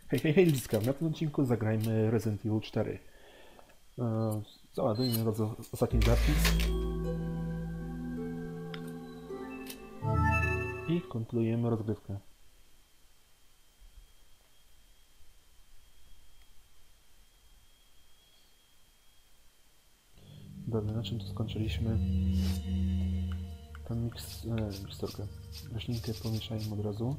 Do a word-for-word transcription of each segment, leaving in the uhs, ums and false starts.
Hej, hej, hej, Liska. Na tym odcinku zagrajmy Resident Evil cztery. Eee, załadujmy bardzo ostatni zapis. I kontynuujemy rozgrywkę. Dobra, na czym tu skończyliśmy? Tam miks... E, miksturkę. Roślinkę pomieszajmy od razu.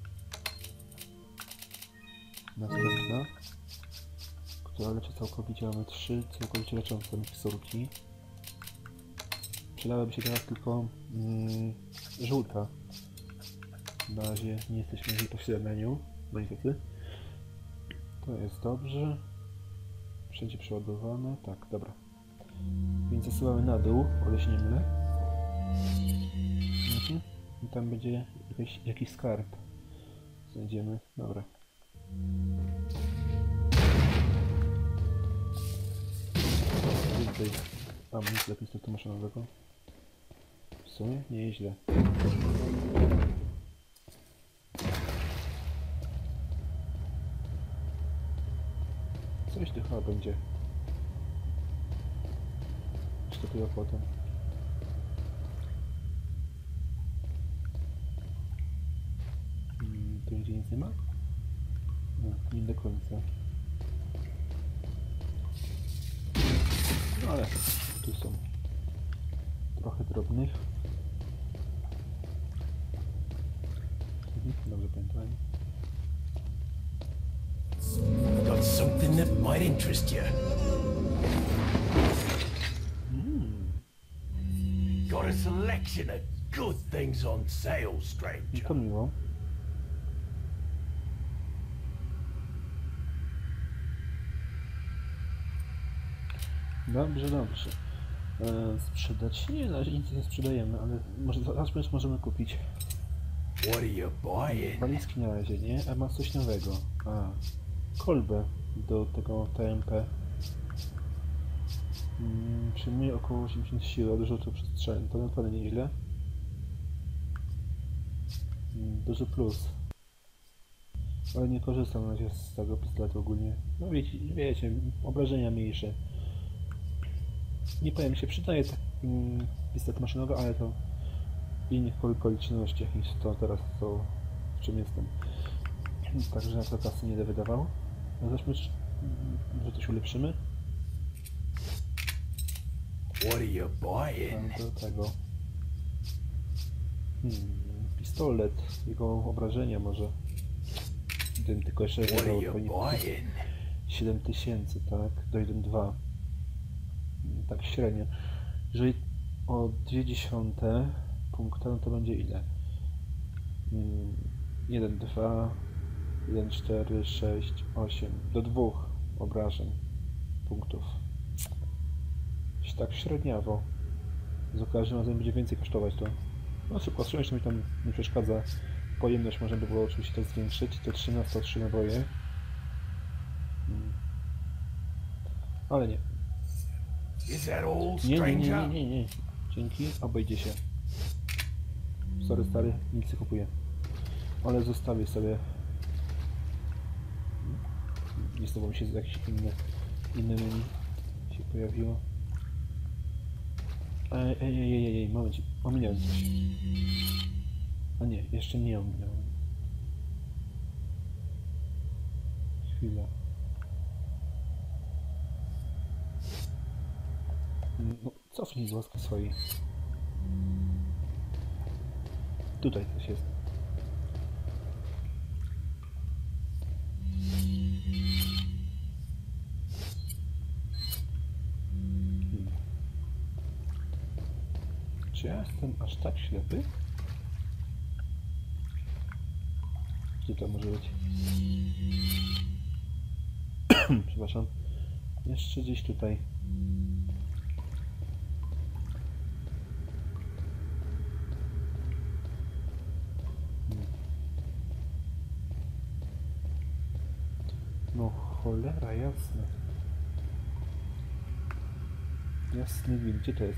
Następna, która leczy całkowicie, mamy trzy całkowicie leczące miksturki. Przydałaby się teraz tylko mm, żółta. Na razie nie jesteśmy w jej posiadaniu, no niestety. To jest dobrze. Wszędzie przeładowane, tak, dobra. Więc zasyłamy na dół, o ile się nie mylę. Mhm. I tam będzie jakiś, jakiś skarb. Znajdziemy, dobra. Więcej amunicji do pistoletu maszynowego. W sumie nie jest źle. Coś tu chyba będzie. Czy to chyba potem? Hmm, tu nigdzie nic nie ma? No, nie do końca. No ale tu są trochę drobnych. Mhm, dobrze pamiętałem. Got something that might interest you. Mm. Got a selection of good things on sale, stranger. To miło. Dobrze, dobrze. E, sprzedać? Nie, na razie nic nie sprzedajemy, ale może zaraz możemy kupić. What are you buying? Walizki na razie, nie? A ma coś nowego. A, kolbę do tego T M P. Hmm, przyjmuje około osiemdziesiąt sił od rzutu przestrzenny. To naprawdę nieźle. Hmm, duży plus. Ale nie korzystam na razie z tego pistoletu ogólnie. No wiecie, wiecie, obrażenia mniejsze. Nie powiem, się przydaje taki pistolet maszynowy, ale to w innych okolicznościach niż to teraz, to w czym jestem. Także na to kasy nie będę wydawał. No zobaczmy, że coś ulepszymy. What are you buying? Tam do tego. Hmm, pistolet, jego obrażenia może. Gdybym tylko jeszcze What are wydał you buying? siedem tysięcy, tak? Dojdę dwa. Tak średnio. Jeżeli o dwie dziesiąte punkta, no to będzie ile? jeden, dwa, jeden, cztery, sześć, osiem. Do dwóch obrażeń punktów. Tak średniawo. Za każdym razem będzie więcej kosztować to. No szybko strzelność mi tam nie przeszkadza. Pojemność można by było oczywiście to zwiększyć. To trzy na sto trzy naboje. Ale nie. Is that all, Nie, nie, nie, stranger? nie, nie, nie. Dzięki, obejdzie się. Sorry stary, nic nie kupuję. Ale zostawię sobie. Nie znowu mi się jakieś inne, inne menu się pojawiło. Ej, ej, ej, ej, ej, moment, ominąłem coś. A nie, jeszcze nie ominąłem. Chwila. No, cofnij z łaski swojej. Tutaj coś jest. Hmm. Czy ja jestem aż tak ślepy? Gdzie to może być? Przepraszam. Jeszcze gdzieś tutaj. No cholera jasna. Jasny gwint, gdzie to jest?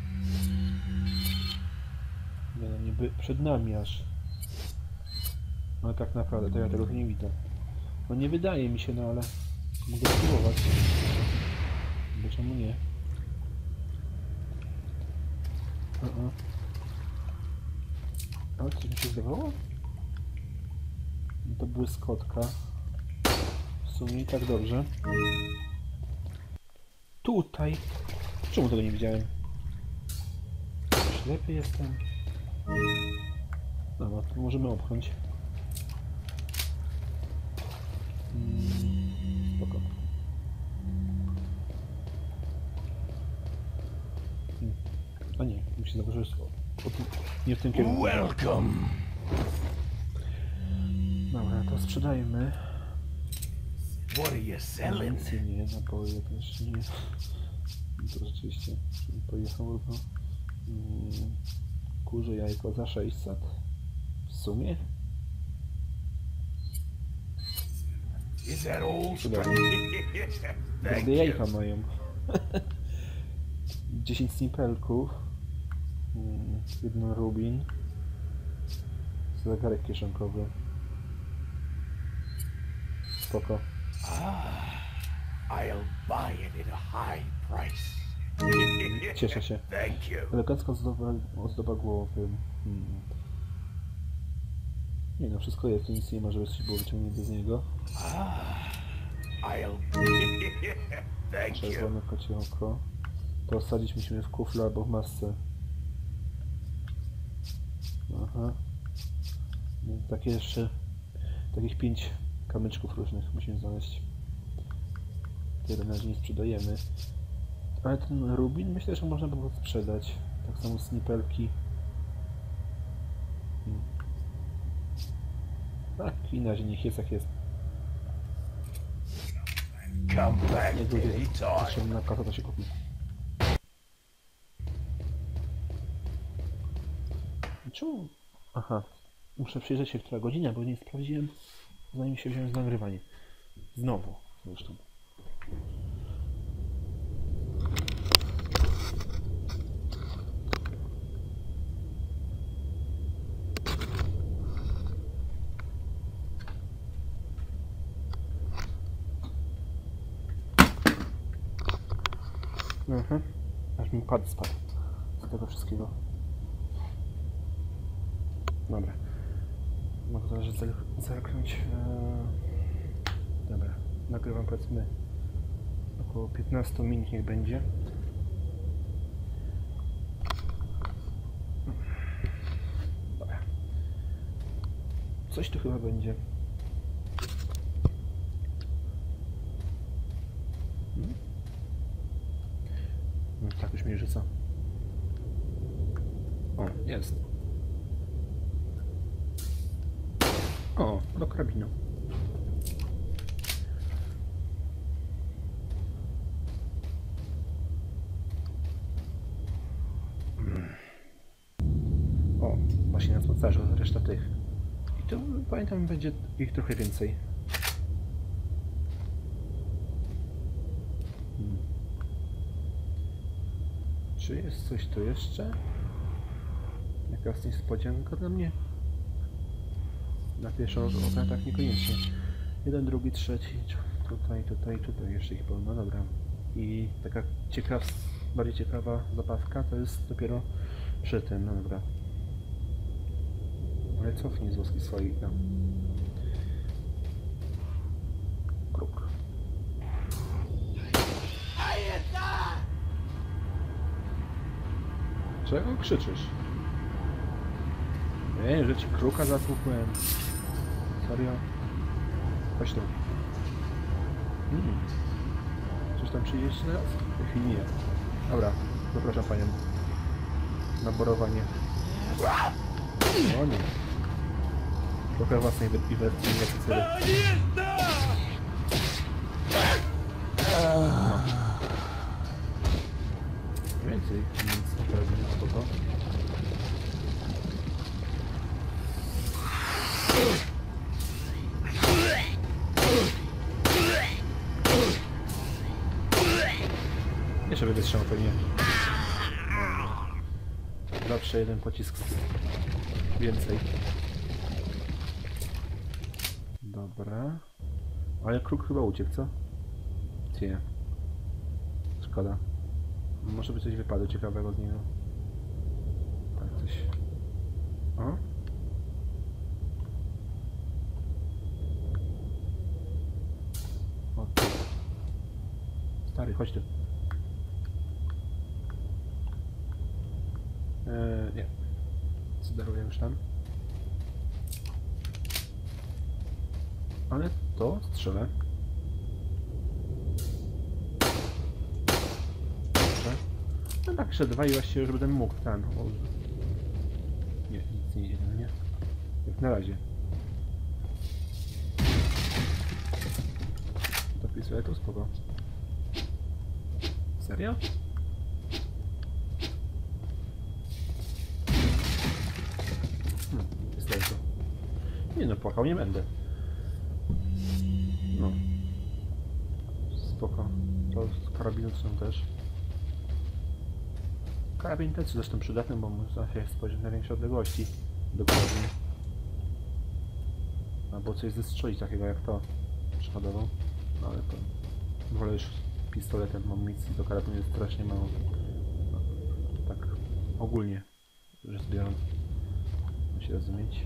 Nie no, niby przed nami aż. Ale tak naprawdę to ja tego nie widzę. No nie wydaje mi się, no ale mogę spróbować. Bo czemu nie? Uh -uh. Ale coś mi się zdawało? No to błyskotka. W sumie i tak dobrze. Tutaj! Czemu tego nie widziałem? Ślepy jestem. Dobra, to możemy obchnąć. Hmm, spoko. Hmm. A nie, mi się zdawało, że jest nie w tym kierunku. Welcome. Dobra, to sprzedajmy. What are you selling? Nic nie, napoje też nie. To rzeczywiście pojechał równo. Hmm. Kurze jajko za sześćset. W sumie? Is that all? Drugie jajka mają. dziesięć snipelków. Hmm. Jeden rubin. Zegarek kieszonkowy. Spoko. Ah, I'll buy it at a high price. Cieszę się. Thank you. Elegancka ozdoba, ozdoba głowy. Hmm. Nie no, wszystko jest, to nic nie ma, żeby coś było wyciągnięte z niego. Ah, I'll. Thank you. Czerwone kocie oko. To osadzić musimy w kufle albo w masce. Aha. No, takie jeszcze... Takich pięć kamyczków różnych musimy znaleźć. Tyle na razie nie sprzedajemy. Ale ten rubin myślę, że można by było sprzedać. Tak samo snipelki. Hmm. Tak, i na razie niech jest jak jest. Come back Jak będzie anytime. potrzebna kasa, to się kupi. Czemu? Aha. Muszę przyjrzeć się, która godzina, bo nie sprawdziłem, zanim się wziąłem z nagrywanie. Znowu, zresztą. Mhm. Aż mi pad spadł z tego wszystkiego. Dobra. Mogę teraz zerknąć. Eee... Dobra. Nagrywam powiedzmy około piętnaście minut niech będzie. Dobra. Coś tu chyba będzie. Hmm? No, tak już mi rzuca. O, jest. O, do karabinu. O, właśnie na cmentarzu, reszta tych. I tu pamiętam, będzie ich trochę więcej. Hmm. Czy jest coś tu jeszcze? Jakaś niespodzianka dla mnie? Na pierwszy oka tak niekoniecznie. Jeden, drugi, trzeci, tutaj, tutaj, tutaj jeszcze ich pełno, dobra. I taka ciekaw, bardziej ciekawa zabawka to jest dopiero przy tym, no dobra. Ale cofnij z łoski swoich, no. Kruk. Czego krzyczysz? Nie, że ci kruka zatłukłem. Serio? Chodź tu. Hmm. Coś tam przyjść teraz? W tej chwili nie. Dobra, zapraszam panią. Na borowanie. O nie. Trochę własnej inwestycji. No. Więcej nic nie pewnie, spoko. Jeszcze będę strzał pewnie. Zawsze jeden pocisk więcej. Dobra. Ale kruk chyba uciekł, co? Nie. Szkoda. Może by coś wypadło ciekawego z niego. Tak, coś... O? O. Stary, chodź tu. Eee, nie. Zdaruję już tam. Ale to strzelę. Dobrze. No tak, jeszcze dwa i właściwie już będę mógł ten. O... Nie, nic nie idzie, nie? Jak na razie. Do pistoletu spoko. Serio? Hmm, pistoletu. Nie no, płakał nie będę. No. Spoko. To z karabinu są też. Karabin też zresztą przydatny, bo można się spojrzeć na większe odległości. Dokładnie. Albo coś zestrzelić takiego jak to. Przykładowo. No ale to... Wolę już pistoletem, mam amunicji do karabinu jest strasznie mało. No, tak ogólnie rzecz biorąc. Musi się rozumieć.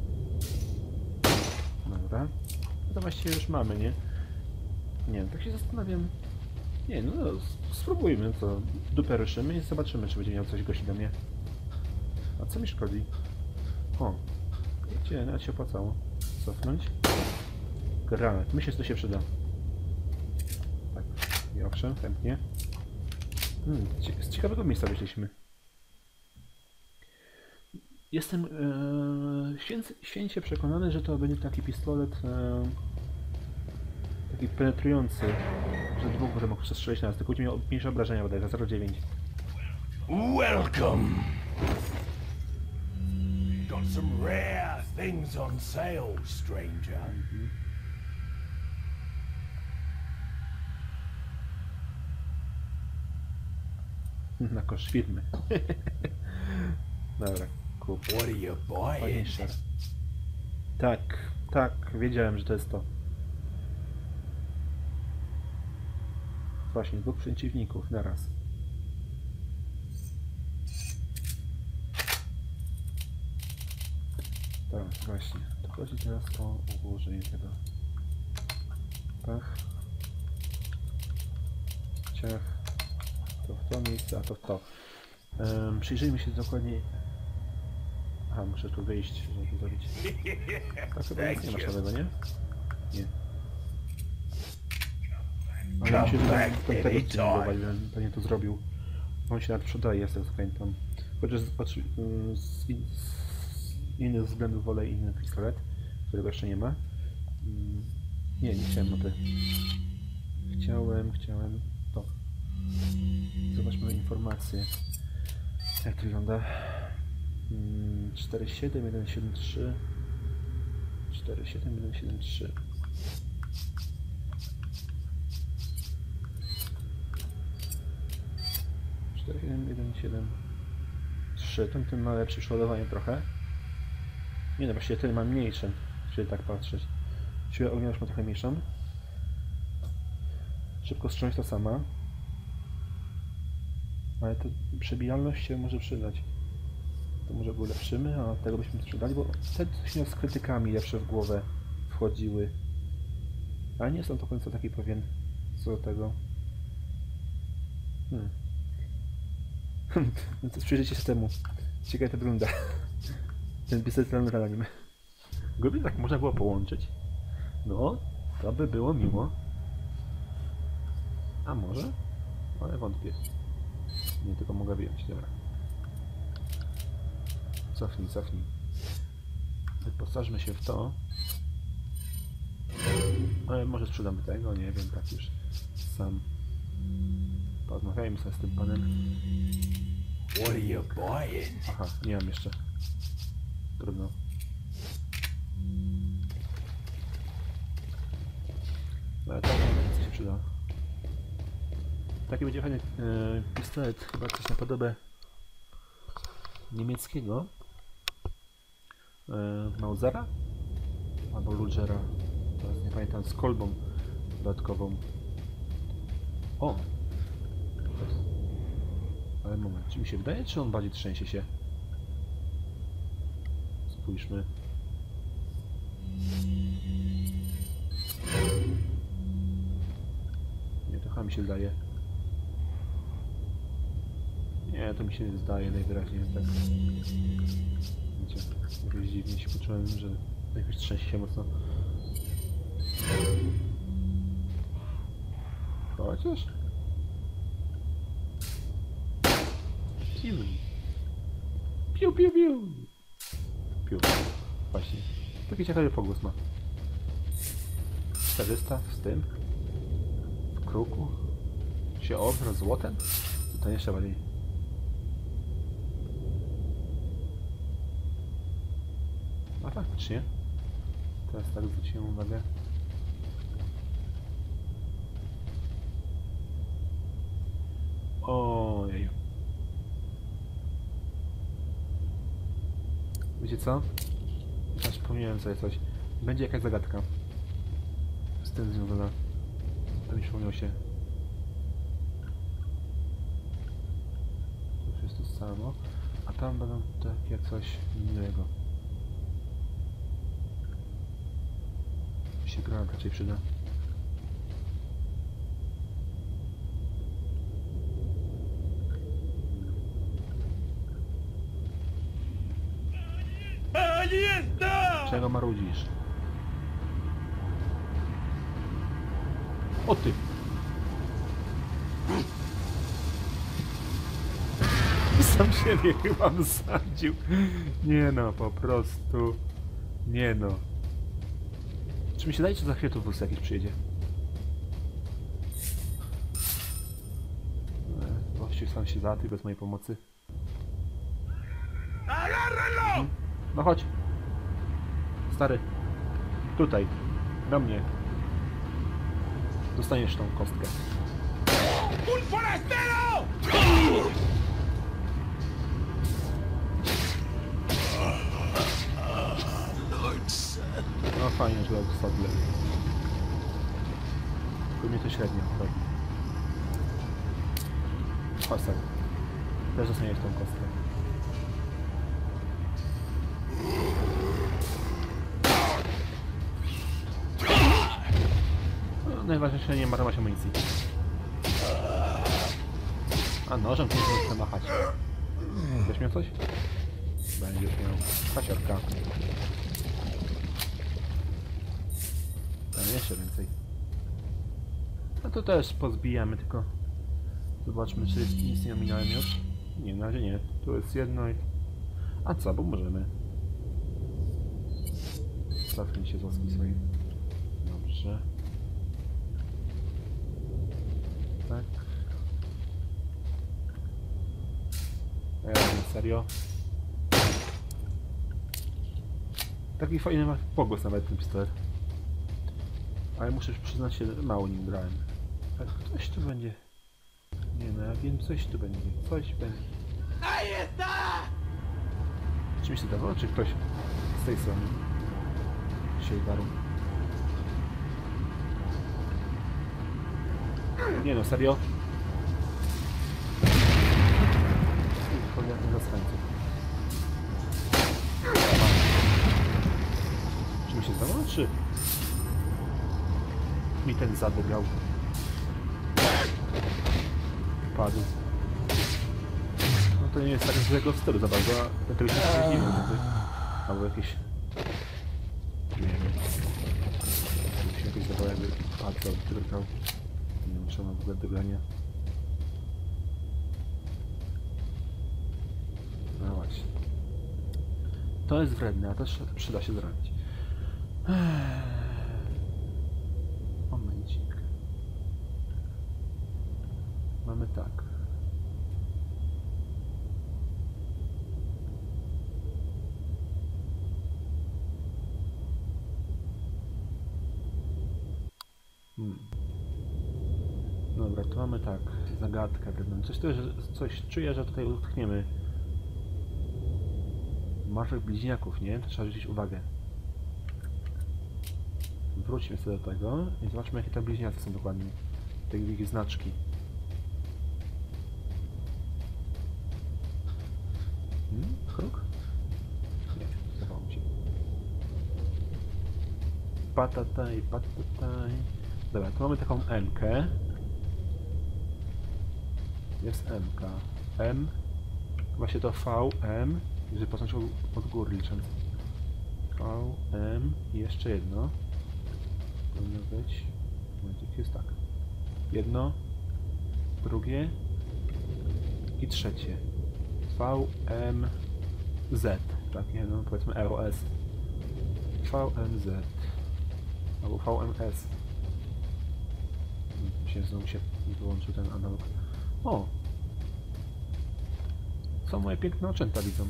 Dobra. No to właściwie już mamy, nie? Nie wiem, tak się zastanawiam. Nie, no, no spróbujmy co. Dupę ruszymy i zobaczymy, czy będzie miał coś gości do mnie. A co mi szkodzi? O, gdzie nawet się opłacało. Cofnąć. Granat. Myślę, że to się przyda. Tak, i owszem, chętnie. Hmm, z ciekawego miejsca wyszliśmy. Jestem e, święc, święcie przekonany, że to będzie taki pistolet e, taki penetrujący, że dwóch będę mógł przestrzelić na nas, tylko będzie miał mniejsze obrażenia bodajże, zero przecinek dziewięć. Welcome. Got some rare things on sale, stranger. Mhm. Na koszt firmy. Dobra, kup. What are you buying? Fajniejsze. Tak, tak, wiedziałem, że to jest to. Właśnie, dwóch przeciwników naraz. Tak, właśnie. To chodzi teraz o ułożenie tego. Pach. Ciach. To w to miejsce, a to w to. Um, przyjrzyjmy się dokładnie. Aha, muszę tu wyjść, żeby to zrobić. Tak chyba nic nie ma szkodnego, nie? Nie. Ale mi się wydaje, że ten tego zdenerwować, bym pewnie to zrobił. On się nawet przydaje, z tego co pamiętam. Chociaż z, z, in, z innych względów wolę inny pistolet, którego jeszcze nie ma. Nie, nie chciałem mapy. Chciałem, chciałem to. Zobaczmy informacje. Jak to wygląda? cztery siedem jeden siedem trzy cztery siedem jeden siedem trzy cztery siedem jeden siedem trzy. Ten, ten ma lepsze przeładowanie trochę. Nie no, właściwie ten ma mniejsze, czyli tak patrzeć. Siłę ognia już ma trochę mniejszą. Szybko strzelać to sama. Ale to przebijalność się może przydać. To może go ulepszymy, a tego byśmy sprzedali, bo te się z krytykami lepsze w głowę wchodziły. Ale nie są do końca taki pewien co do tego. Hmm. No to przyjrzyjcie się temu. Ciekawe to wygląda. Ten pistolet raniem. Gdyby tak można było połączyć. No, to by było miło. A może? Ale wątpię. Nie, tylko mogę wyjąć, dobra. Cofnij, cofnij. Wyposażmy się w to. Ale może sprzedamy tego, nie wiem, tak już sam. Porozmawiajmy sobie z tym panem. What are you buying? Aha, nie mam jeszcze. Trudno. Ale tak, co się przyda. Taki będzie fajny yy, pistolet, chyba coś na podobę niemieckiego. Yy, Mausera? Albo Lugera. Teraz nie pamiętam, z kolbą dodatkową. O! Ale moment, czy mi się wydaje, czy on bardziej trzęsie się? Spójrzmy. Nie, to chyba mi się wydaje. Nie, to mi się zdaje najwyraźniej, tak. Wiecie, jakoś dziwnie się poczułem, że jakoś trzęsie się mocno. Chociaż? Piu. Piu, piu, piu. Piu. Właśnie. Taki ciekawy pogłos ma. czterysta z tym? W kruku? Się obraz złotem? To jeszcze bardziej. A faktycznie. Teraz tak zwróciłem uwagę. Ojej. Wiecie co? Ja przypomniałem sobie coś. Będzie jakaś zagadka z tym związana. To mi przypomniało się. To już jest to samo. A tam będą takie coś innego. Mi się granat raczej przyda. Czego marudzisz? O ty! Sam siebie chyba wysadził. Nie no, po prostu. Nie no. Czy mi się daje, czy za chwilę tu wóz jakiś przyjedzie? Właściwie sam się załatwi bez mojej pomocy. Mhm. No chodź. Stary. Tutaj. Do mnie. Dostaniesz tą kostkę. ¡Un forastero! No fajnie, że w sadle. Tylko mnie to średnio robi. Chodź stary. Też dostaniesz tą kostkę. No, najważniejsze, nie marnować amunicji. A nożem to nie chcę machać. Będziesz miał coś? Będziesz miał. Kasiorka. Tam jeszcze więcej. No to też pozbijamy, tylko zobaczmy, czy jest, nic nie ominąłem już. Nie, na razie nie. Tu jest jedno i... A co, bo możemy. Cofnij się z łaski swojej. Dobrze. Tak. Ja nie, serio. Taki fajny ma pogłos nawet ten pistolet. Ale muszę przyznać się, mało nim grałem. Ale coś tu będzie. Nie no, ja wiem, coś tu będzie. Coś będzie. Czy mi się dawało, czy ktoś z tej strony się darł? Nie no, serio? Cholera zaskańców. Czy mi się zdawało, czy mi ten zadygrał? Padł. No to nie jest tak złego stylu za bardzo, a tego się nie wiem, albo jakieś... Nie wiem. Mi się jakoś zdawało, jakby padł, drgał. Nie wiem, czy mam w ogóle drgania. No właśnie. To jest wredne, a też przyda się zrobić. Momencik. Mamy tak. Hmm. Dobra, to mamy tak. Zagadkę wredną. Coś, też, coś czuję, że tutaj utkniemy. Martwych bliźniaków, nie? To trzeba zwrócić uwagę. Wróćmy sobie do tego i zobaczmy, jakie tam bliźniacy są dokładnie. Te ich znaczki. Hmm? Kruk? Nie, zdawało mi się. Patataj, patataj. Dobra, tu mamy taką M-kę. Jest M-ka. M. Właśnie to V, M. Jeżeli poznaczył od góry liczę. V, M i jeszcze jedno. Powinno być. Momencik, jest tak. Jedno, drugie i trzecie. V, M, Z. Takie, no powiedzmy R O S. V, M, Z. Albo V, M, S. Się znowu się nie wyłączył ten analog. O! Co moje piękne oczęta widzą.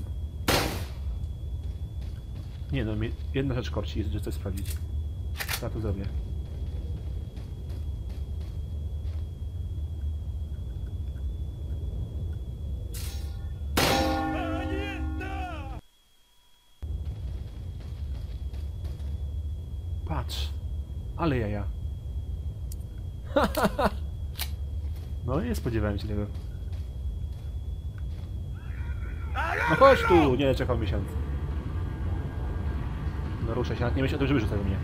Nie no, jedna rzecz korci jest, że chcę sprawdzić. Ja to zrobię. Patrz! Ale jaja. No nie spodziewałem się tego. No chodź tu! Nie, czekał miesiąc. No ruszę się, nie myślę o tym, żeby rzucać do mnie.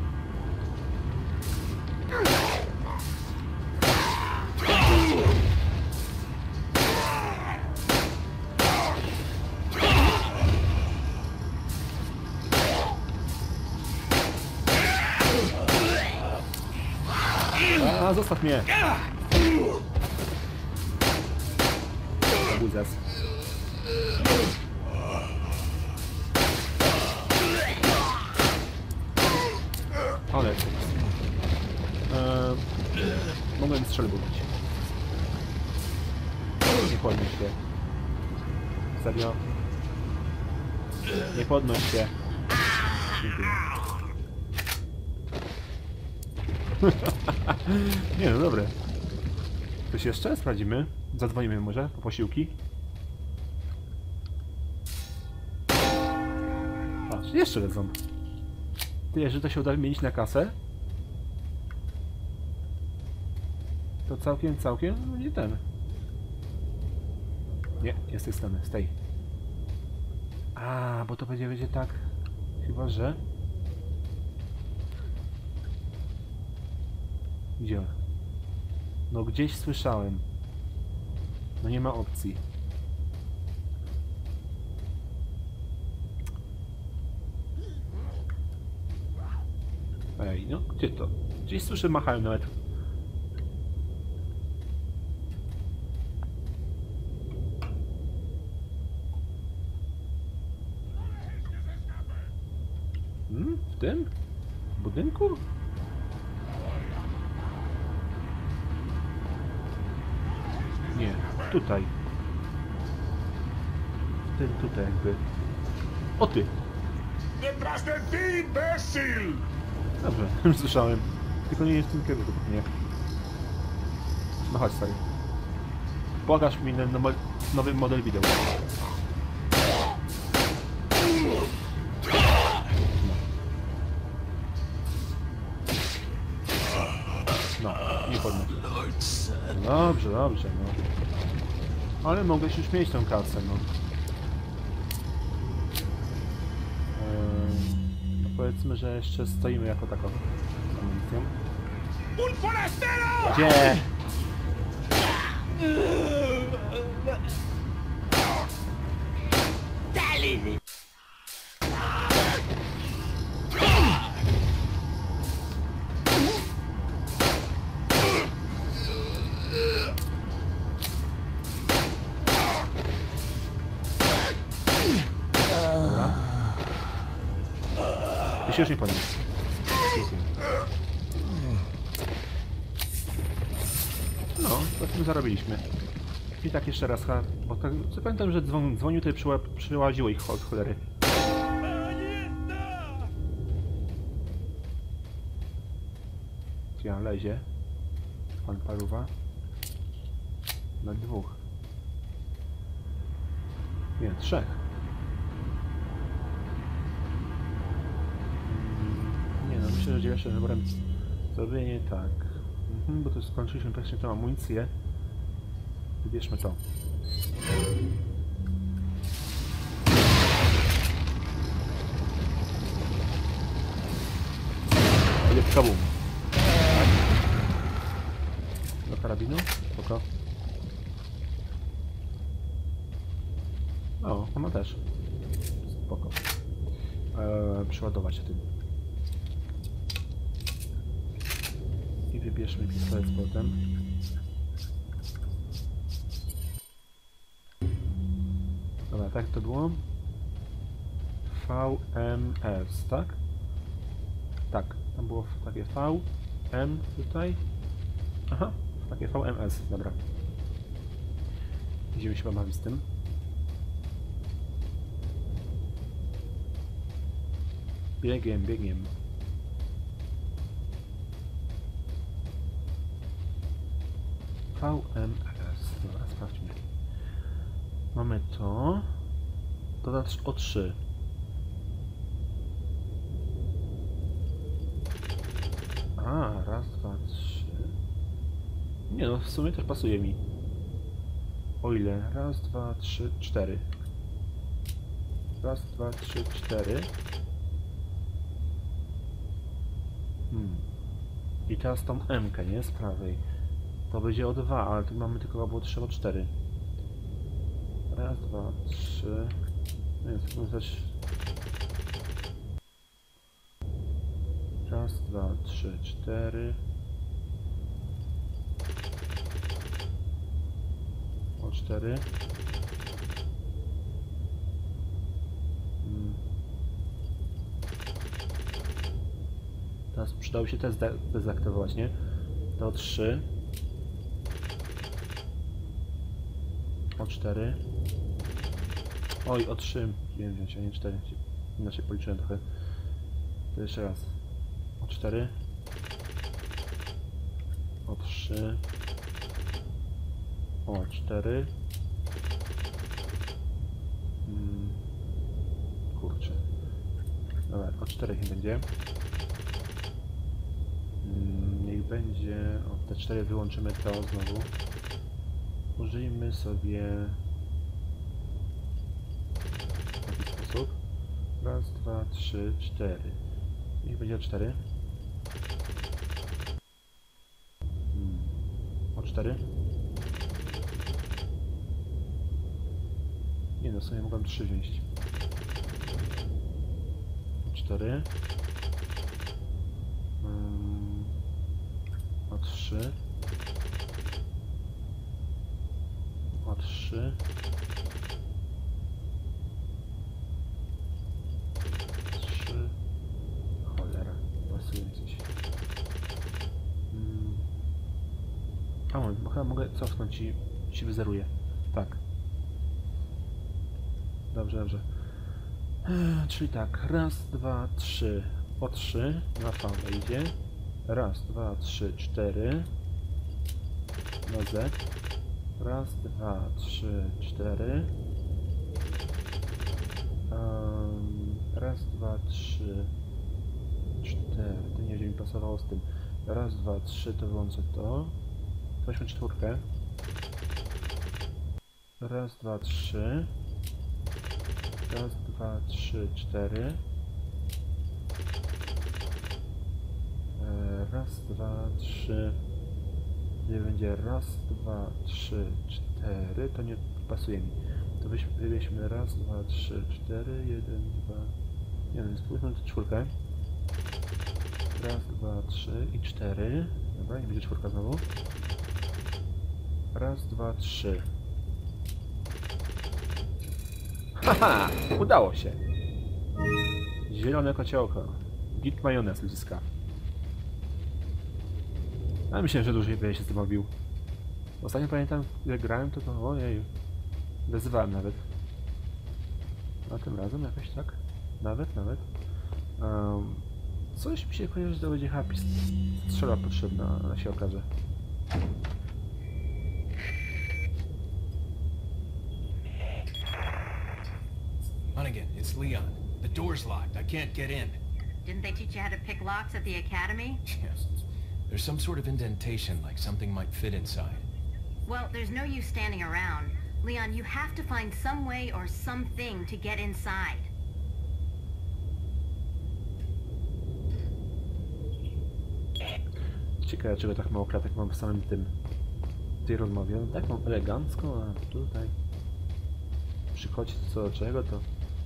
A, zostaw mnie! Buzes. Ale eee, mogłem strzelbę ubić. Nie podnoś się. Serio? Nie podnoś się. Nie no, dobre. Coś jeszcze? Sprawdzimy. Zadzwonimy może po posiłki. Patrz, jeszcze lecą. Ty, jeżeli to się uda wymienić na kasę, to całkiem, całkiem no nie ten. Nie, nie z tej strony, z tej. A, bo to będzie, będzie tak. Chyba, że... Gdzie? No gdzieś słyszałem. No nie ma opcji. Ej, no gdzie to? Gdzieś słyszę, machają nawet. Hmm? W tym? W budynku? Nie, tutaj. W tym tutaj jakby. O ty! Detrás de ti, imbécil! Dobrze, już słyszałem. Tylko nie jest w tym kierunku, nie. No chodź, stary. Pokaż mi ten nowy, nowy model wideo. No, nie podnoś. Dobrze, dobrze, no. Ale mogłeś już mieć tą kasę, no. Eee, no powiedzmy, że jeszcze stoimy jako taką amunicją. ¡Un forastero! Gdzie? ¡Dale! Ty się już nie podnieś. No, to tym zarobiliśmy. I tak jeszcze raz, ha, bo tak, pamiętam, że dzwon, dzwonił, tutaj przyła, przyłaziło ich od cholery. Gdzie on lezie? Pan paruwa. Na dwóch. Nie, trzech. Nie no, myślę, że będzie lepszym wyborem zrobienie tak. Mhm, bo to skończyliśmy praktycznie tę amunicję. Wybierzmy to. Będzie kabum. Do karabinu? Spoko. O, ona też. Spoko. Eee, przeładować się tym. I wybierzmy pistolet z potem. Dobra, tak to było. V M S, tak? Tak, tam było takie V, M tutaj. Aha, takie V M S, dobra. Idziemy się bawić z tym. Biegiem, biegiem. V M S, dobra, sprawdźmy. Mamy to. Dodać o trzy. A, raz, dwa, trzy. Nie no, w sumie też pasuje mi. O ile? Raz, dwa, trzy, cztery. Raz, dwa, trzy, cztery. Hmm. I teraz tą M-kę, nie? Z prawej. To będzie o dwa, ale tu mamy tylko było trzy o cztery. Raz, dwa, trzy. Więc no też. Raz, dwa, trzy, cztery. O cztery. Hmm. Teraz przydało się test dezaktywować, nie? To o trzy. O cztery. Oj, o trzy. Wiem wziąć, a nie cztery. Inaczej policzyłem trochę. To jeszcze raz. O cztery. O trzy. O cztery. Hmm. Kurczę. Dobra, o cztery nie będzie. Hmm, niech będzie... O te cztery wyłączymy to znowu. Użyjmy sobie w taki sposób. Raz, dwa, trzy, cztery. Niech będzie o cztery. Hmm. O cztery. Nie no, w sumie mogłem trzy wziąć. O cztery. Hmm. O trzy. O trzy. Trzy. Cholera, pasuje mi coś. Hmm. A, chyba mogę cofnąć i się wyzeruję. Tak. Dobrze, dobrze. Eee, czyli tak, raz, dwa, trzy. O trzy na V wejdzie. Raz, dwa, trzy, cztery. Na Z. Raz, dwa, trzy, cztery. Um, raz, dwa, trzy, cztery. To nie będzie mi pasowało z tym. Raz, dwa, trzy, to wyłączę to. Weźmy czwórkę. Raz, dwa, trzy. Raz, dwa, trzy, cztery. Raz, dwa, trzy. Nie będzie raz, dwa, trzy, cztery. To nie pasuje mi. To wybierzmy raz, dwa, trzy, cztery, jeden, dwa. Nie wiem, spójrzmy na czwórkę. Raz, dwa, trzy i cztery. Dobra, nie będzie czwórka znowu. Raz, dwa, trzy. Haha! Udało się! Zielone kociołko. Git majonez ludziska. Ale myślę, że dłużej będę się z tym bawił. Ostatnio pamiętam, jak grałem, to to ojej. Wyzywałem nawet. A tym razem jakoś tak? Nawet, nawet. Um, coś mi się kojarzy, że to będzie happy. Strzela potrzebna, ale się okaże. Hunnigan, it's Leon. The door's locked. I can't get in. Didn't they teach you how to pick locks at the academy? Yes. There's some sort of indentation, like something might fit inside. Well, there's no use standing around. Leon, you have to find some way or something to get inside. Ciekawe, dlaczego tak mało klatek mam w samym tym... w tej rozmowie. No, tak mam elegancko, a tutaj... przychodzi co do czego, to...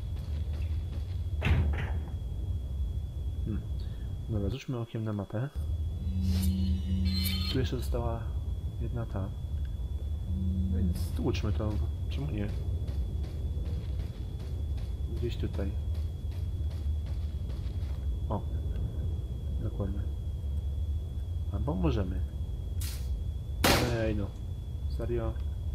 Hmm. Dobra, rzućmy okiem na mapę. Tu jeszcze została jedna ta. Więc stłuczmy to. Czemu nie? Gdzieś tutaj. O. Dokładnie. Albo możemy. Ej no. Serio?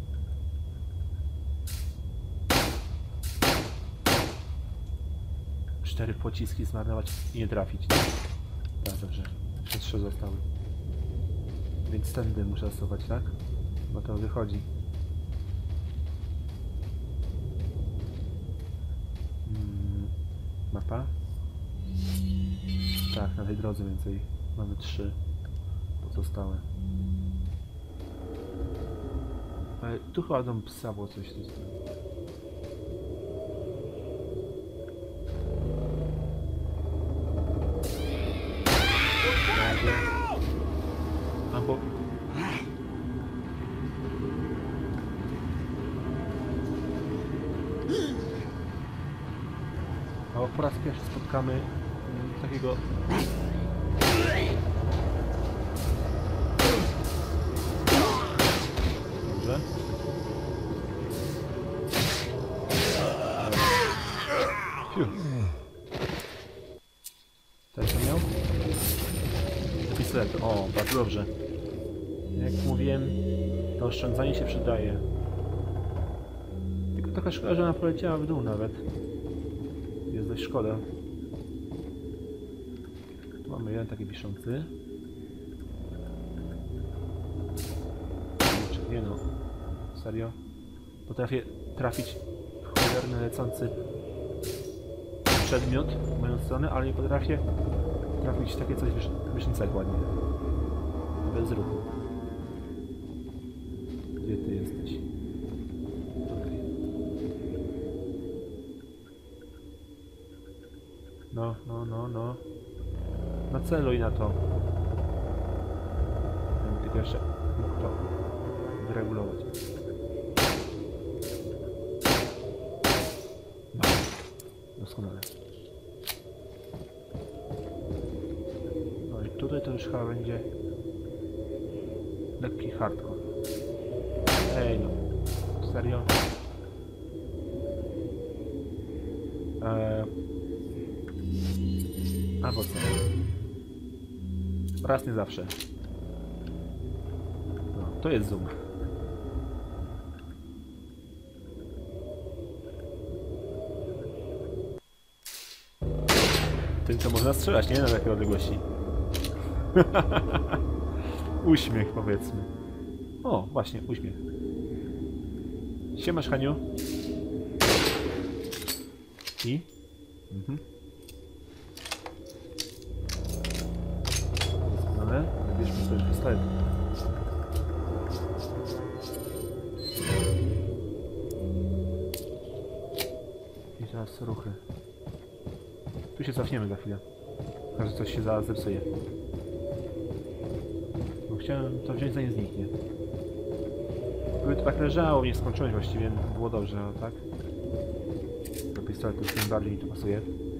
Cztery pociski zmarnować i nie trafić. Tak, dobrze. Jeszcze trzy zostały. Więc tędy muszę zastosować, tak? Bo to wychodzi. Hmm. Mapa? Tak, na tej drodze więcej. Mamy trzy pozostałe. Ale tu chyba dom psa było coś tu. Albo... Albo po raz pierwszy spotkamy mm, takiego... Dobrze. Fiu. Tak to miał? Pistolet. O, bardzo dobrze. Jak mówiłem, to oszczędzanie się przydaje. Tylko taka szkoda, że ona poleciała w dół nawet. Jest dość szkoda. Tu mamy jeden taki wiszący. Nie no. Serio? Potrafię trafić w cholerny lecący przedmiot w moją stronę, ale nie potrafię trafić takie coś wiszącego ładnie. Bez ruchu. Gdzie ty jesteś? Tutaj. No, no, no, no. Naceluj na to. Będę tylko jeszcze mógł to wyregulować. No. Doskonale. No i tutaj to już chyba będzie lekki hardcore. Ej no. Serio? Eee... Albo co? Raz nie zawsze. No, to jest zoom. Tym to można strzelać, nie? Na takiej odległości. Uśmiech, powiedzmy. O, właśnie, uśmiech. Siemasz, Haniu. I? Mhm. Doskonale. Wybierzmy sobie pistolet. I teraz ruchy. Tu się cofniemy za chwilę. Chyba, że coś się zaraz zepsuje. Bo chciałem to wziąć, zanim zniknie. Gdyby to tak leżało w nieskończoność właściwie, było dobrze, a tak? Do pistoletu tym bardziej mi to pasuje.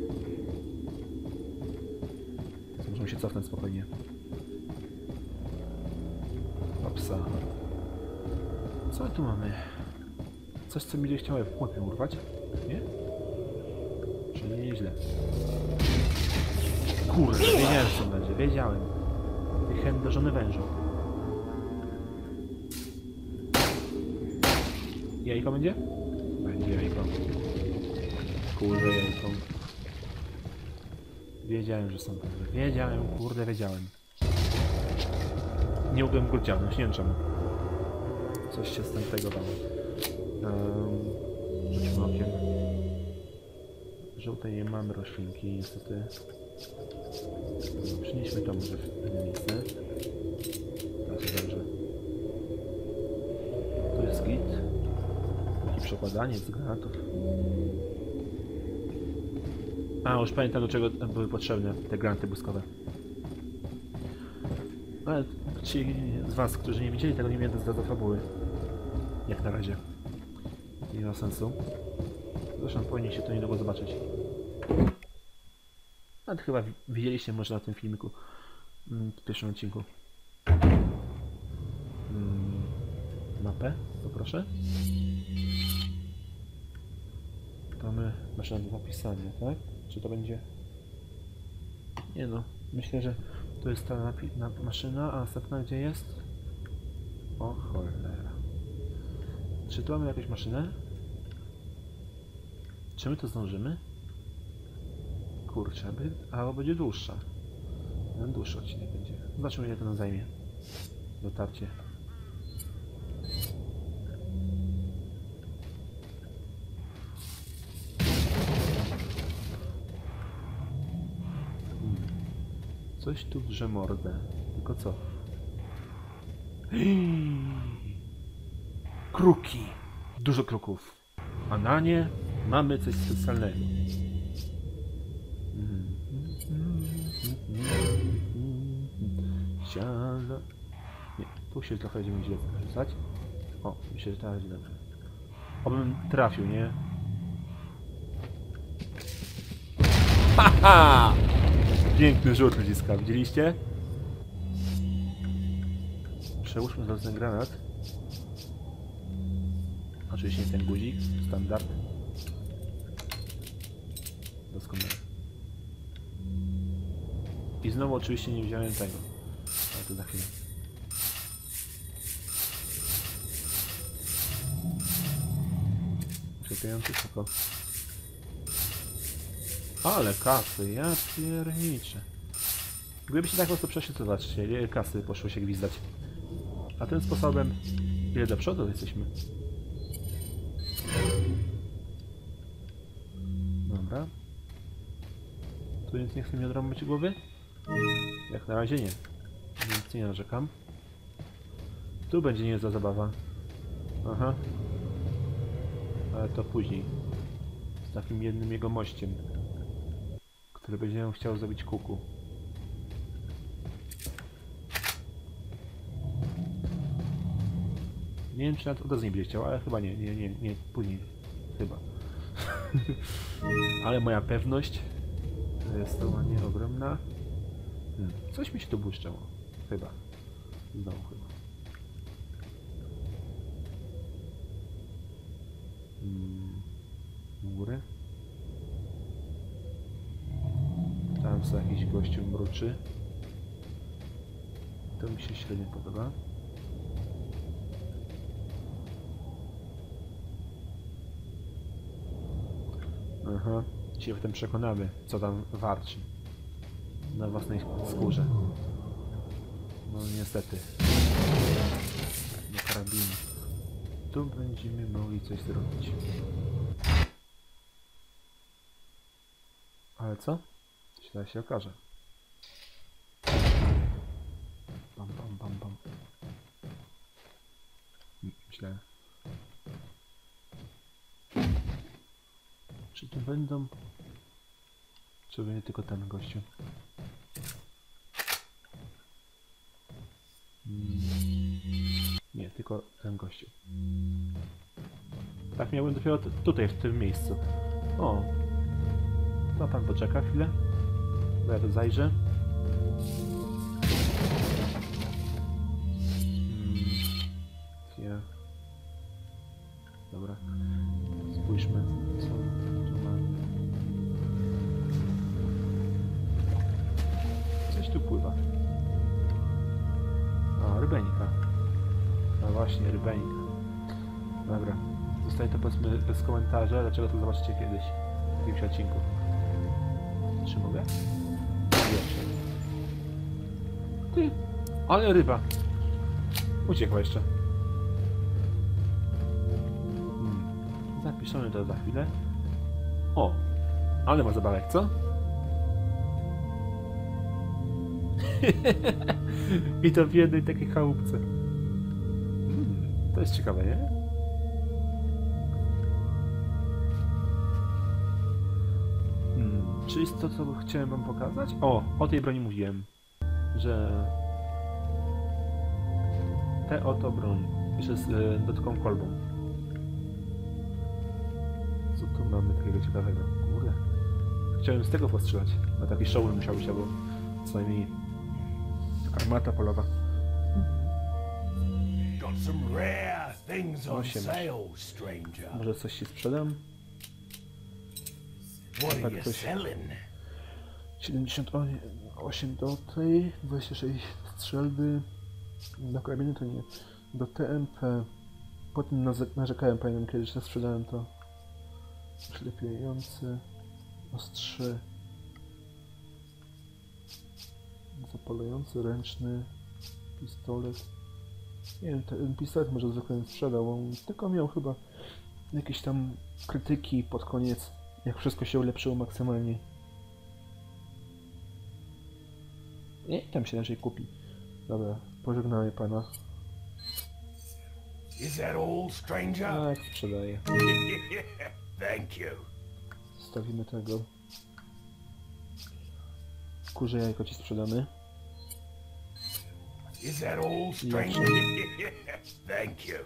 Więc możemy się cofnąć spokojnie. Opsa. Co tu mamy? Coś, co mi nie chciało w łapie urwać? Nie? Czyli nieźle. Kurde, wiedziałem, co będzie, wiedziałem. Ty chęt do żony węża. Jajko będzie? Będzie jajko. Kurde, jajko. Wiedziałem, że są pewne. Wiedziałem, kurde, wiedziałem. Nie mogłem go ciągnąć, nie wiem czemu. Coś się z tym tego dało. Um, rzućmy okiem. Żółtej nie mamy roślinki, niestety. No, przynieśmy to może w inne miejsce. Bardzo dobrze. To jest git. Takie przekładanie z granatów. A, już pamiętam, do czego były potrzebne te granaty błyskowe. Ale ci z was, którzy nie widzieli tego, nie będę zdradzał fabuły. Jak na razie. To nie ma sensu. Zresztą powinniście to niedługo zobaczyć. Nawet chyba widzieliście może na tym filmiku. W pierwszym odcinku. Mapę, poproszę. To my maszyna do zapisania, tak? Czy to będzie... Nie no, myślę, że to jest ta napi- na maszyna, a następna gdzie jest? O cholera. Czy tu mamy jakąś maszynę? Czy my to zdążymy? Kurczę, by... albo będzie dłuższa. No, dłuższy odcinek będzie. Zobaczymy, ile to nam zajmie. Dotarcie. Coś tu drze mordę. Tylko co? Kruki! Dużo kruków. A na nie mamy coś specjalnego. Siada. Nie, tu się trochę będziemy źle rzucać. O, myślę, że teraz będzie dobrze. Obym trafił, nie? Haha! Piękny rzut ludziska, widzieliście? Przełóżmy teraz ten granat. Oczywiście ten guzik, standard. Doskonale. I znowu oczywiście nie wziąłem tego. Ale to za chwilę. Czekający spoko. Ale kasy, ja pierniczę. Gdyby się tak po prostu przeszli, to zobaczcie, ile kasy poszło się gwizdać. A tym sposobem, ile do przodu jesteśmy. Dobra. Tu nic nie chce mi odrąbać głowy? Jak na razie nie. Więc nie narzekam. Tu będzie niezła zabawa. Aha. Ale to później. Z takim jednym jego mościem, który będzie ją chciał zrobić kuku. Nie wiem, czy nawet od razu nie będzie chciał, ale chyba nie, nie, nie, nie, później. Chyba. Ale moja pewność jest to ładnie ogromna. Hmm. Coś mi się tu błyszczało. Chyba. Znowu chyba. Hmm. Góry. Tam za jakiś gościu mruczy. To mi się średnio podoba. Aha, się w tym przekonamy, co tam warczy na własnej skórze. No niestety. Do karabinu. Tu będziemy mogli coś zrobić. Ale co? Źle się okaże. Pam, pam, pam, pam. Źle. Czy tu będą... Czy będzie tylko ten gościu? Hmm. Nie, tylko ten gościu. Tak miałem dopiero tutaj, w tym miejscu. O! No pan poczeka chwilę. Bo ja tu zajrzę. Hmm. Dobra. Spójrzmy, co tu mamy. Coś tu pływa. A, rybeńka. No właśnie, rybeńka. Dobra. Zostaje to powiedzmy bez komentarza, dlaczego to zobaczycie kiedyś w jakimś odcinku. Czy mogę? Jeszcze. Ty, ale ryba. Uciekła jeszcze. Hmm. Zapiszemy to za chwilę. O, ale ma zabawek, co? I to w jednej takiej chałupce. Hmm, to jest ciekawe, nie? Hmm, czy jest to, co chciałem wam pokazać? O, o tej broni mówiłem, że tę oto broń, jeszcze z y, dodatkową kolbą. Co tu mamy takiego ciekawego? Kurde. Chciałem z tego postrzelać. Na taki showroom musiał być, albo co najmniej armata polowa. Got some rare things on Osiem. sale, stranger. Może coś ci sprzedam? What are tak you coś. selling? siedemdziesiąt osiem do tej, dwadzieścia sześć strzelby. Do karabiny to nie. Do T M P. Potem naze- narzekałem, pamiętam kiedyś, że sprzedałem to. Przylepiający. Ostrze. Zapalający, ręczny. Pistolet. Nie wiem, ten pistolet może zwykle nie sprzedał, bo on tylko miał chyba jakieś tam krytyki pod koniec, jak wszystko się ulepszyło maksymalnie. Nie, tam się raczej kupi. Dobra, pożegnamy pana. Is that all, stranger? Tak, sprzedaję. Thank you. Zostawimy tego. Kurze jajko ci sprzedamy. Is that all, stranger? Thank you.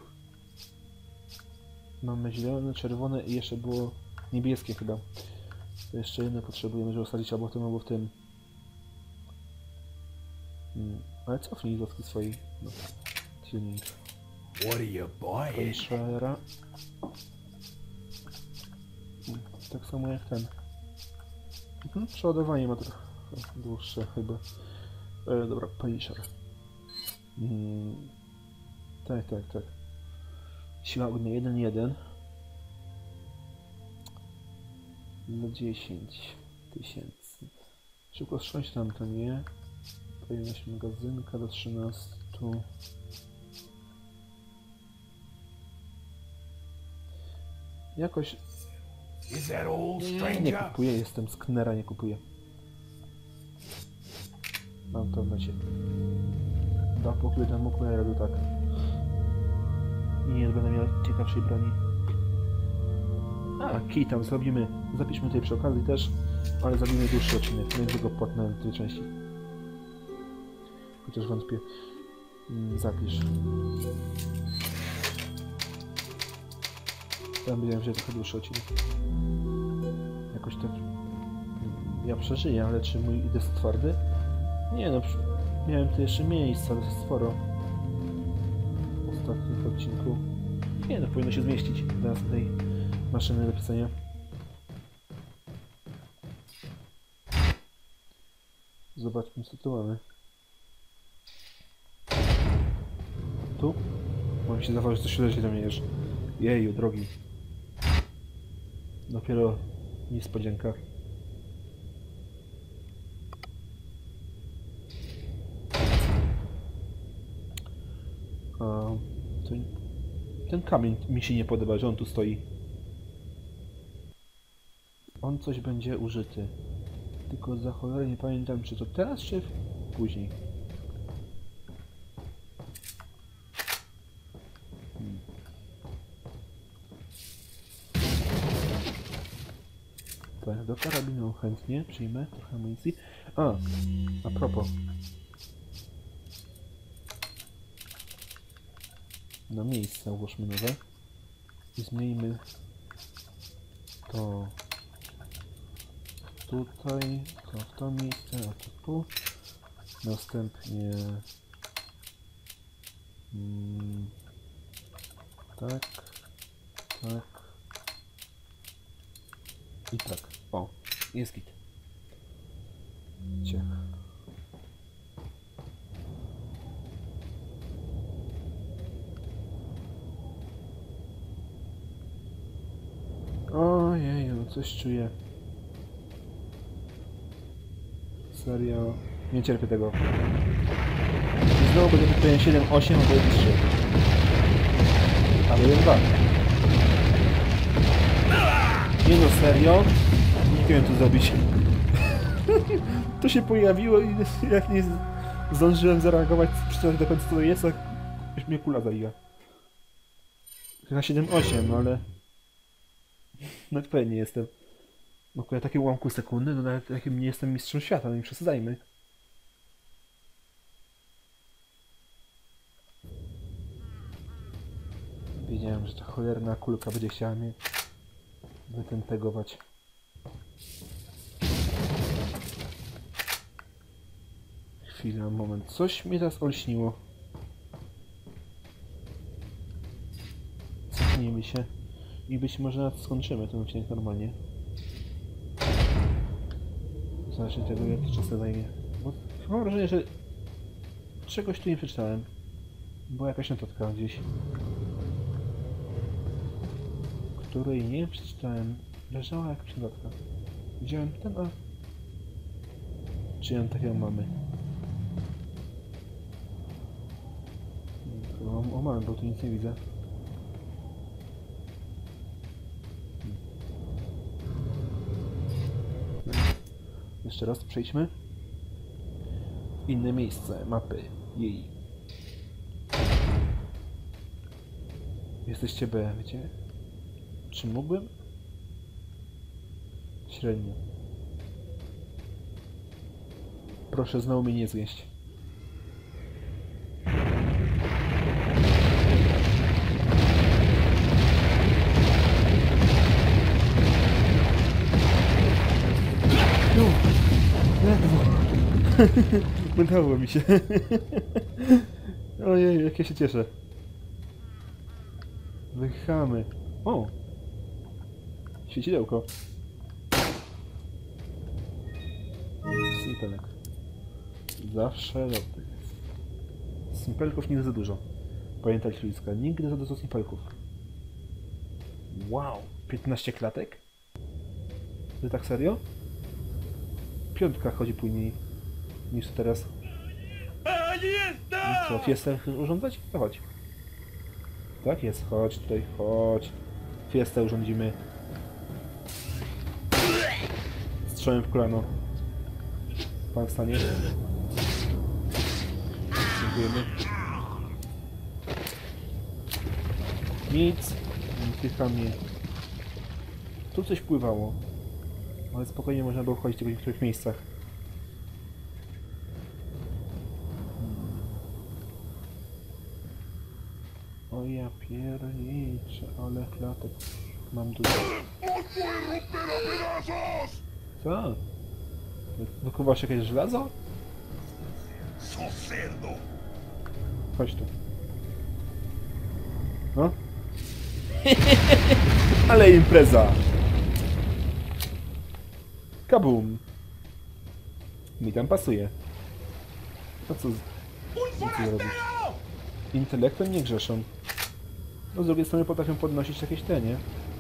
Mamy zielone, czerwone i jeszcze było niebieskie chyba. To jeszcze jedno potrzebujemy, żeby osadzić albo w tym, albo w tym. Hmm. Ale cofnij do swojej. No. Tuning. What are you buying? Punishera. Hmm. Tak samo jak ten. Mhm. Przeładowanie ma trochę dłuższe chyba. E, dobra, Punisher. Hmm. Tak, tak, tak. Siła ognia jeden jeden. Na dziesięć tysięcy. Szybko strząść tam to nie. Pojemność magazynka do trzynastu. Jakoś... Is that all, Nie, nie stranger? kupuję, jestem z Knera, nie kupuję. Mam to w necie. Dopóki będę mógł, ja robię tak. I nie będę miał ciekawszej broni. A, kij tam zrobimy. Zapiszmy tutaj przy okazji też, ale zrobimy dłuższy odcinek, więc go potnę w tej części. Chociaż wątpię. Mm, zapisz. Tam będziemy wziąć trochę dłuższy odcinek. Jakoś tak... Ja przeżyję, ale czy mój idę jest twardy? Nie no, miałem tu jeszcze miejsca, dosyć sporo. W ostatnim odcinku. Nie no, powinno się zmieścić teraz tej maszyny do pisania. Zobaczmy, co tu mamy. Tu? Mam się zdawało, że coś leży tam jeż. Jeju, drogi. Dopiero niespodzianka. A, to, ten kamień mi się nie podoba, że on tu stoi. On coś będzie użyty. Tylko za cholerę nie pamiętam, czy to teraz, czy później. Hmm. Tak, do karabinu chętnie przyjmę trochę amunicji. A, a propos. Na miejsce ułożmy nowe i zmieńmy to tutaj, to w to miejsce, a to tu. Następnie mm, tak, tak i tak. O, jest git. Ciech. Ojeju, coś czuję. Serio. Nie cierpię tego. I znowu będzie tutaj siedem osiem, a to jest trzy. A to jest dwa. Nie no, serio? Nie wiem tu zrobić. To się pojawiło i jak nie... Zdążyłem zareagować, przeczytać do końca co to jest, a już mnie kula zabiła. Na siedem osiem, no ale... Nawet pewnie nie jestem. No akurat takim ułamku sekundy, no nawet takim nie jestem mistrzem świata, no nie przesadzajmy. Wiedziałem, że ta cholerna kulka będzie chciała mnie wytentegować. Chwila, moment. Coś mnie teraz olśniło. Cofnijmy się. I być może nawet skończymy ten odcinek normalnie. Zobaczcie tego, jak to czas zajmie. Bo mam wrażenie, że czegoś tu nie przeczytałem. Była jakaś notatka gdzieś, której nie przeczytałem. Leżała jakaś notatka. Widziałem ten, a... Czy ją takiego mamy? Chyba mam, o mamy, bo tu nic nie widzę. Jeszcze raz przejdźmy. Inne miejsce mapy jej. Jesteście B, wiecie? Czy mógłbym? Średnio. Proszę znowu mnie nie zjeść. No, ledwo. Udało mi się. Ojej, jak ja się cieszę. Wychamy. O! Świecidełko. Simpelek. Zawsze dobry. Simpelków nigdy za dużo. Pamiętać ludzka, nigdy za dużo simpelków. Wow! piętnaście klatek? Ty tak serio? Piątka chodzi płynniej niż teraz. I co, fiestę urządzać? No chodź. Tak jest, chodź tutaj, chodź. Fiestę urządzimy. Strzałem w kolano. Pan wstanie. Dziękujemy. Nic. Tycha mnie. Tu coś pływało. Ale spokojnie można było chodzić tylko w niektórych miejscach. O ja pierniczę, ale klatek mam dużo. Co? Wykuwasz jakieś żelazo? Chodź tu. No? Ale impreza! Kabum! Mi tam pasuje. No co, co tu robić? Intelektem nie grzeszą. No z drugiej strony potrafią podnosić jakieś te, nie?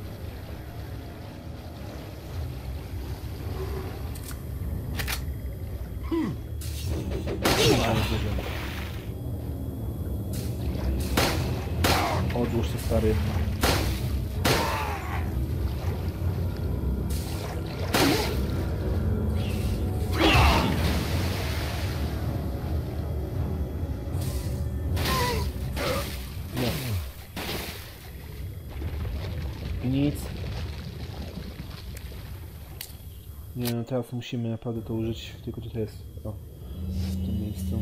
Odłóż się, stary. Nic. Nie no, teraz musimy naprawdę to użyć, tylko tutaj jest, o, w tym miejscu.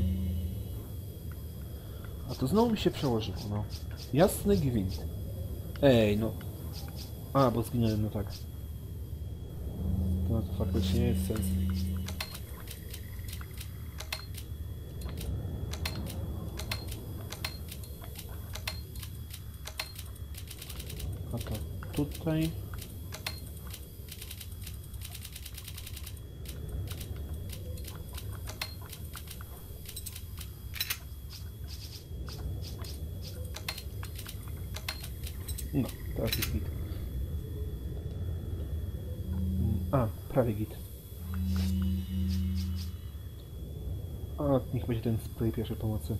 A to znowu mi się przełożyło, no. Jasny gwint. Ej, no. A, bo zginąłem, no tak. To, to faktycznie nie jest sens. A to tutaj. No, teraz jest git. A, prawie git. A, niech będzie ten spray pierwszej pomocy.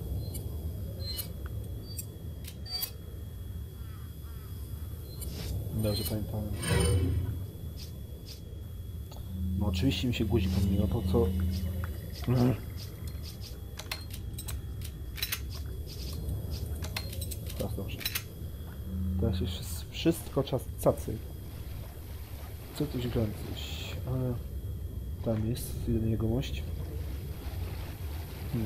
Dobrze pamiętałem. No oczywiście mi się guzik pomylił, po co? Właśnie wszys- wszystko czas cacy. Co tu się kręcić? Ale tam jest jeden jegomość. Hmm.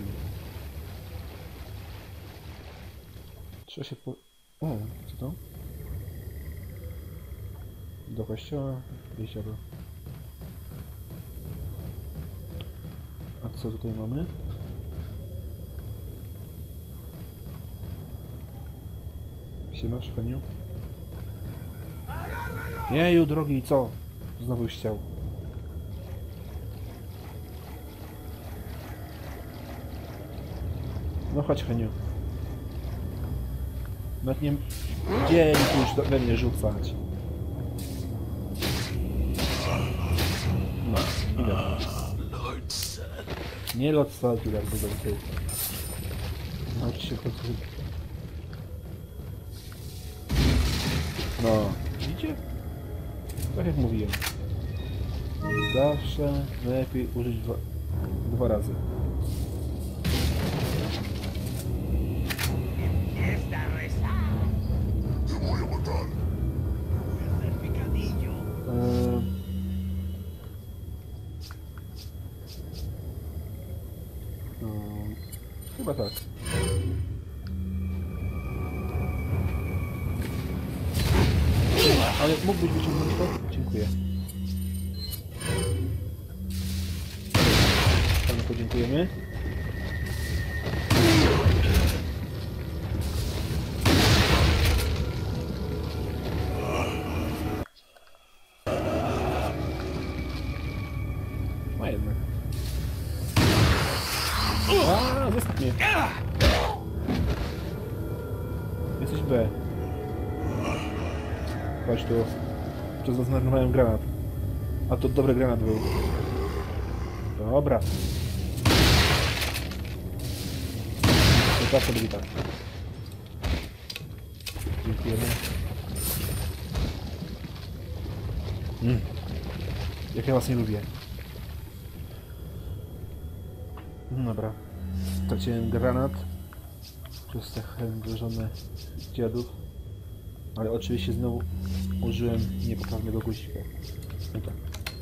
Trzeba się po... O, co to? Do kościoła, jezioro. A co tutaj mamy? Siemasz, Heniu? Jeju, drogi, co? Znowu już chciał. No chodź, Heniu. Nawet nie... Dzień tu już do- we mnie rzucać. No, idę. Nie lot saltu, jak będą tutaj. Naucz się chodzić. No, widzicie? Tak jak mówiłem. Zawsze najlepiej użyć dwa, dwa razy. Eee... No, chyba tak. Ale mógłbyś wyciągnąć to? Dziękuję. Panu podziękujemy. Ma jednak. A, zostaw mnie. Jesteś B. Chodź tu. Przez was zmarnowałem granat. A to dobry granat był. Dobra. To tak to będzie tak. Dziękujemy. Mm. Jak ja was nie lubię. No dobra. Straciłem granat. Przez te chędożone dziadów. Ale oczywiście znowu użyłem niepoprawnego guzika. No tak.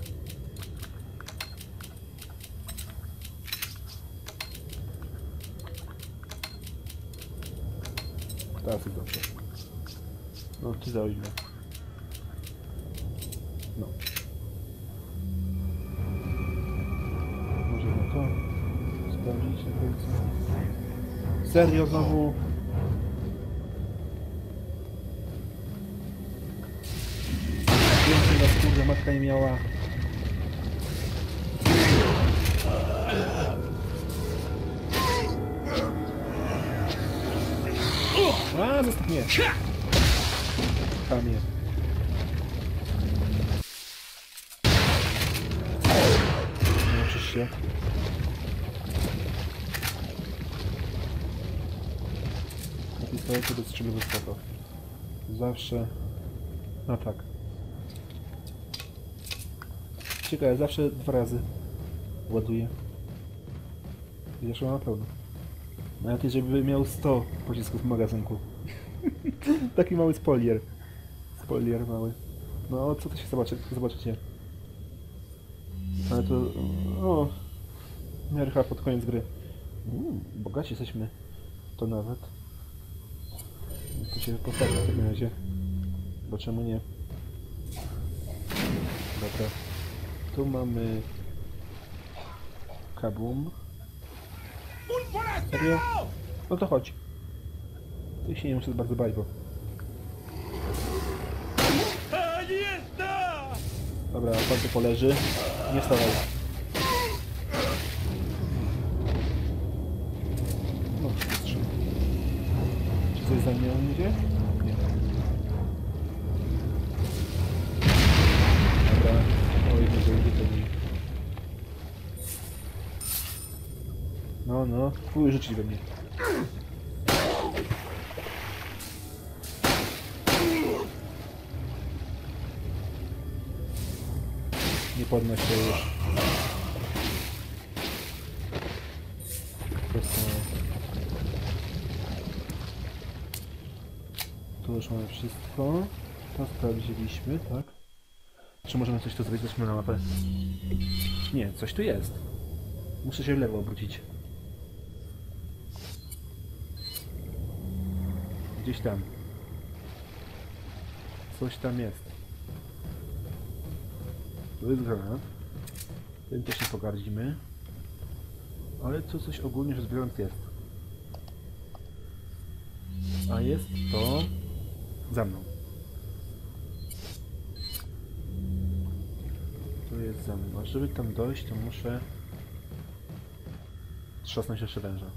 Teraz jest dobrze. No, ty załóżmy. No. Może na to sprawdzić na końcu. Serio znowu? Więcej nas kurde matka nie miała. A, zostaw mnie! Chamie. Nauczysz się. Na pistolecie bez strzelby wysoko. Zawsze... No tak. Ciekawe, zawsze dwa razy ładuję. I zeszło na pełno. Nawet jeżeli miał sto pocisków w magazynku. Taki mały spoiler. Spoiler mały. No, co to się zobaczy, zobaczycie. Ale to... O... Miarę chyba pod koniec gry. Uuu, bogaci jesteśmy. To nawet. To się postawi w takim razie. Bo czemu nie? Dobra. Tu mamy... Kabum. Serio? No to chodź. Ja się nie muszę bardzo bać, bo... Dobra, pan tu poleży. Nie wstawaj. No, wstrzym. Czy coś za mnie idzie? Nie. Dobra. O, jednego idzie to mi. No, no. Próbuj rzucić we mnie. Nie podnoś się już. Po prostu... Tu... Tu już mamy wszystko. To sprawdziliśmy, tak? Czy możemy coś tu zrobić? Zobaczmy na mapę. Nie, coś tu jest. Muszę się w lewo obrócić. Gdzieś tam. Coś tam jest. Tu jest granat. Tym też się pogardzimy. Ale co coś ogólnie rzecz biorąc jest. A jest to... za mną. To jest za mną. A żeby tam dojść, to muszę... trzasnąć jeszcze węża.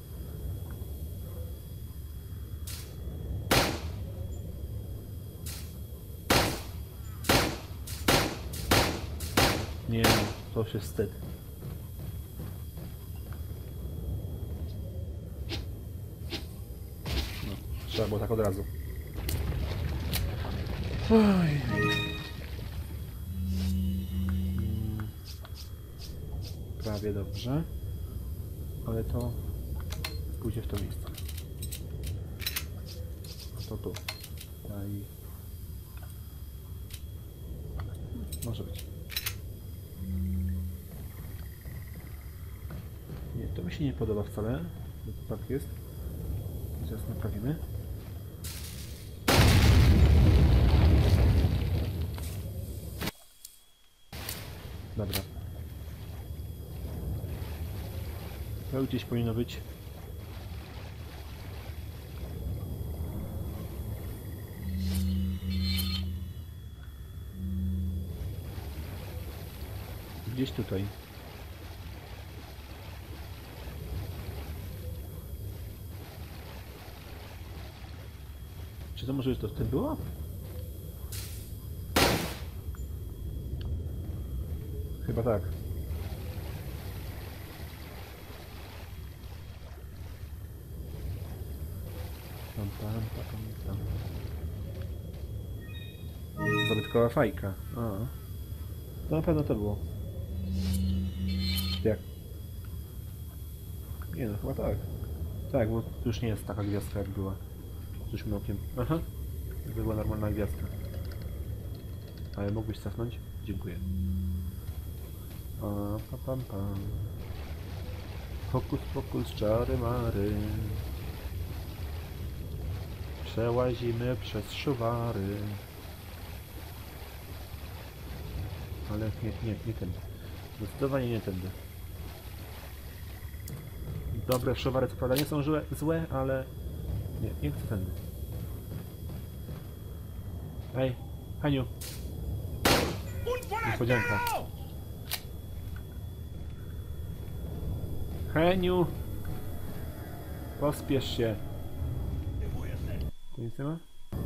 Nie, to się wstyd. No, trzeba było tak od razu. Oj. Mm, prawie dobrze. Ale to pójdzie w to miejsce. A to tu. A i... może być. Nie, to mi się nie podoba wcale, że to tak jest. Zaraz naprawimy. Dobra. To gdzieś powinno być. Gdzieś tutaj. Czy to może już to w tym było? Chyba tak. Tam, tam, tam, tam. Zabytkowa fajka. A. To na pewno to było. Jak? Nie no, chyba tak. Tak, bo to już nie jest taka gwiazdka jak była. Rzućmy okiem. Aha. To była normalna gwiazdka. Ale mógłbyś cofnąć? Dziękuję. A, pam, pam, pam. Hokus pokus, czary mary. Przełazimy przez szuwary. Ale nie, nie, nie tędy. Zdecydowanie nie tędy. Dobre szuwary co prawda nie są złe, złe, ale... Nie, nie chcę tędy. Ej, Haniu. Niespodzianka. Heniu! Pospiesz się. Tu nic nie ma?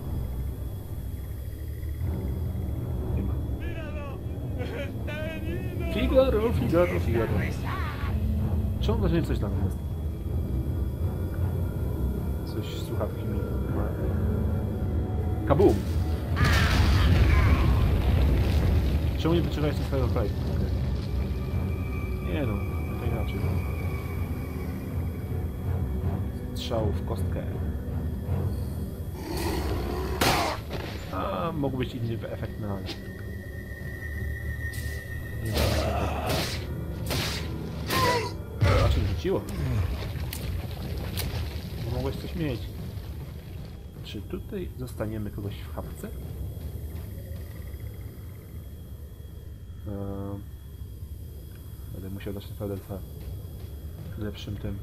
Nie ma. Figaro, Figaro, Figaro. Czemu właśnie coś tam jest? Coś z słuchawki mi ma. Kabum! Czemu nie wyczuwałeś swojego kraju? Nie no, to inaczej. Strzał w kostkę. A mógł być inny efekt na... Nie wiem, a czy rzuciło? Mogłeś coś mieć. Czy tutaj zostaniemy kogoś w chapce? Eee, będę musiał dać naprawdę za lepszym tym.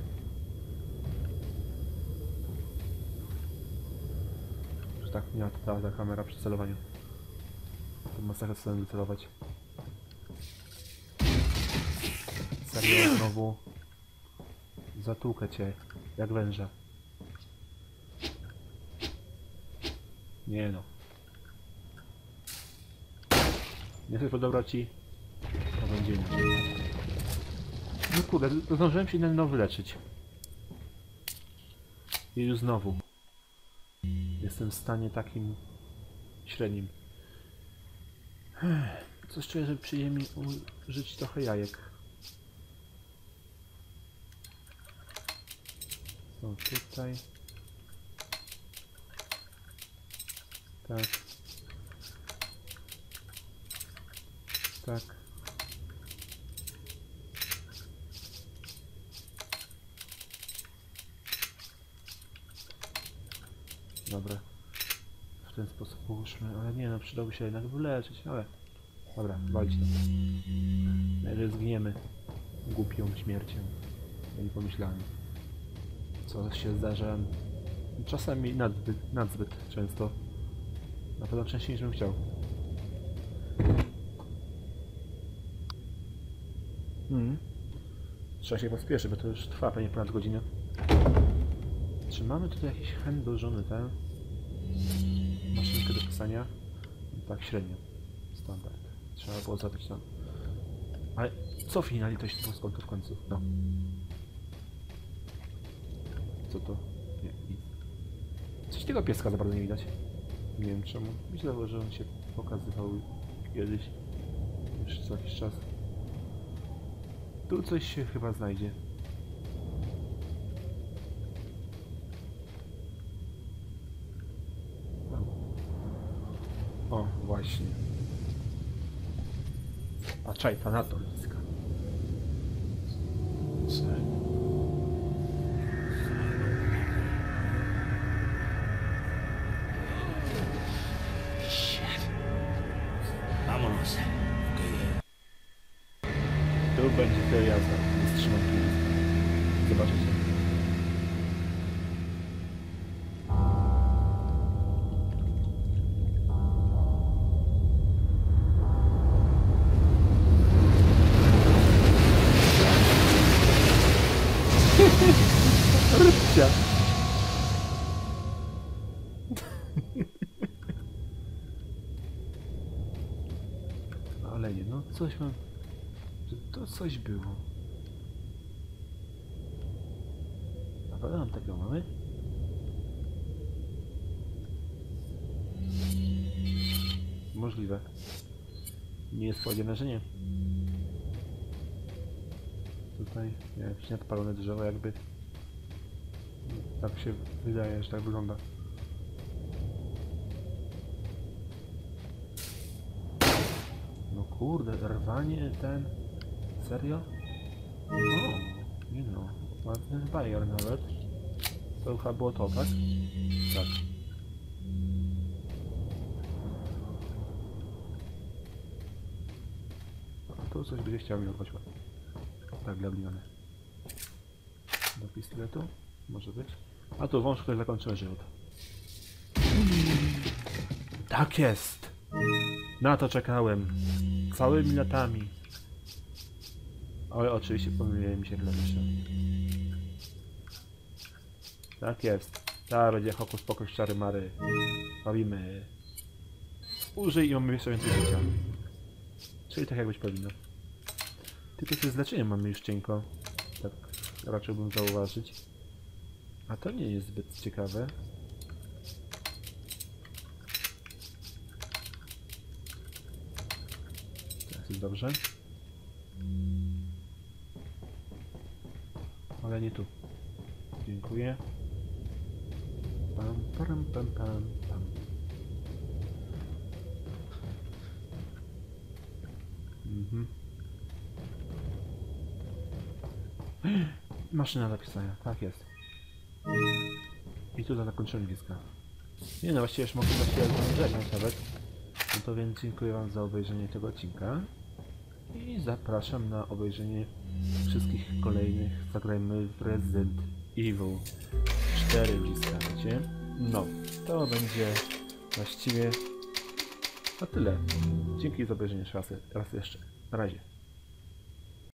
Że tak miała ta, ta kamera przy celowaniu. To masakra chcę wycelować. Serio, znowu zatłukę cię, jak węża. Nie no. Nie chcesz podobać ci? To będzie inaczej. No kurde, zdążyłem się na wyleczyć. I już znowu. Jestem w stanie takim średnim. Coś czuję, że przyjdzie mi użyć trochę jajek. Są tutaj. Tak. Tak. Dobra. W ten sposób połóżmy, ale nie no, przydałby się jednak wyleczyć, ale... Dobra, walcie tam. Najlepiej zginiemy głupią śmiercią. Ja nie pomyślałem. Co się zdarza czasami nadzbyt, nadzbyt często. Na pewno częściej niż bym chciał. Hmm. Trzeba się pospieszyć, bo to już trwa pewnie ponad godzinę. Czy mamy tutaj jakiś chęt dołożony, tak? Maszynkę do pisania? Tak średnio. Standard. Trzeba było zabrać tam. Ale cofnij na litość boską to w końcu. No. Co to? Nie, nic. Coś tego pieska za bardzo nie widać. Nie wiem czemu. Myślę, że on się pokazywał kiedyś. Już co jakiś czas. Tu coś się chyba znajdzie. O, właśnie. A czaj, ta na to bliska. Vámonos. Tu będzie to jazda. Nie wstrzymam kierunku. Zobaczycie. Rybcia. Ale nie, no coś mam... To coś było. Naprawdę mam takiego mamy? Możliwe. Nie jest powiedziane, że nie. Tutaj jakieś nadpalone drzewo jakby. Tak się wydaje, że tak wygląda. No kurde, rwanie ten... Serio? O, nie no, ładny bajer nawet. To chyba było to, tak? Tak. A tu coś będzie chciał mi urwać ładnie. Tak, dla bliniony. Do pistoletu? Może być. A tu wąż, który zakończymy żywot. Tak jest! Na to czekałem. Całymi latami. Ale oczywiście pomyliłem mi się klawisze. Tak jest. Ta będzie hokus pokus czary mary. Bawimy. Użyj i mamy jeszcze więcej życia. Czyli tak jak być powinno. Tylko się z leczeniem mamy już cienko. Tak raczyłbym zauważyć. A to nie jest zbyt ciekawe. Teraz jest dobrze. Ale nie tu. Dziękuję. Pam, pam, pam, pam, pam. Mhm. Maszyna do pisania, tak jest. I tu zakończymy bliska. Nie no, właściwie już mogę żegnać nawet. No to więc dziękuję wam za obejrzenie tego odcinka. I zapraszam na obejrzenie wszystkich kolejnych. Zagrajmy w Resident Evil cztery bliska, wiecie? No, to będzie właściwie na tyle. Dzięki za obejrzenie raz, raz jeszcze. Na razie.